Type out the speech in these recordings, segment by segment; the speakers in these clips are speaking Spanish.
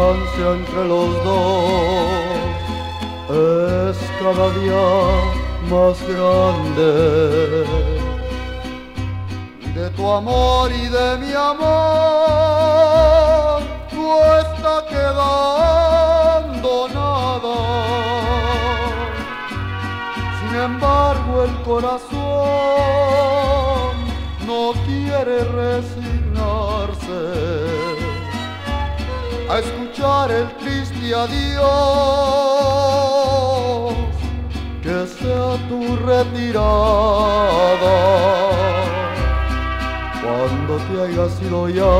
distancia entre los dos es cada día más grande. De tu amor y de mi amor no está quedando nada. Sin embargo el corazón no quiere resignarse a escuchar el triste adiós, que sea tu retirada. Cuando te hayas ido ya,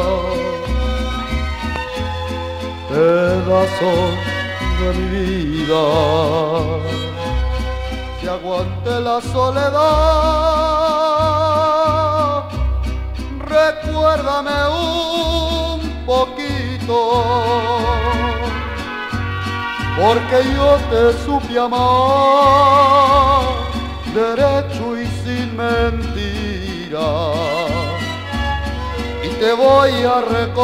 pedazo de mi vida, que aguante la soledad, recuérdame un poquito, porque yo te supe amar derecho y sin mentira, y te voy a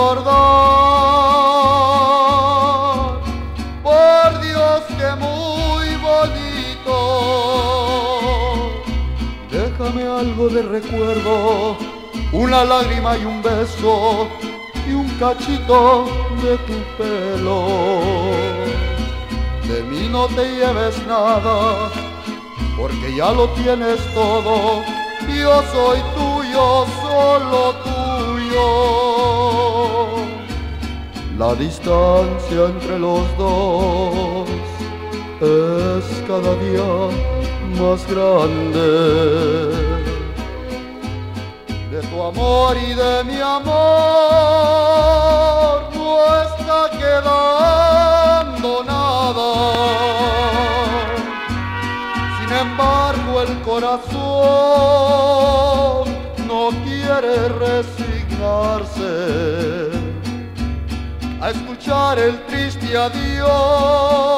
recordar, por Dios que muy bonito. Déjame algo de recuerdo, una lágrima y un beso y un cachito de tu pelo. De mí no te lleves nada, porque ya lo tienes todo. Yo soy tuyo, solo tuyo. La distancia entre los dos es cada día más grande. De tu amor y de mi amor no está quedando nada. Sin embargo el corazón no quiere resignarse a escuchar el triste adiós,